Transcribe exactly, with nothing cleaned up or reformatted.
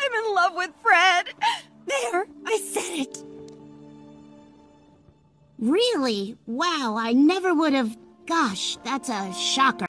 I'm in love with Fred. There, I said it. Really? Wow, I never would have... Gosh, that's a shocker.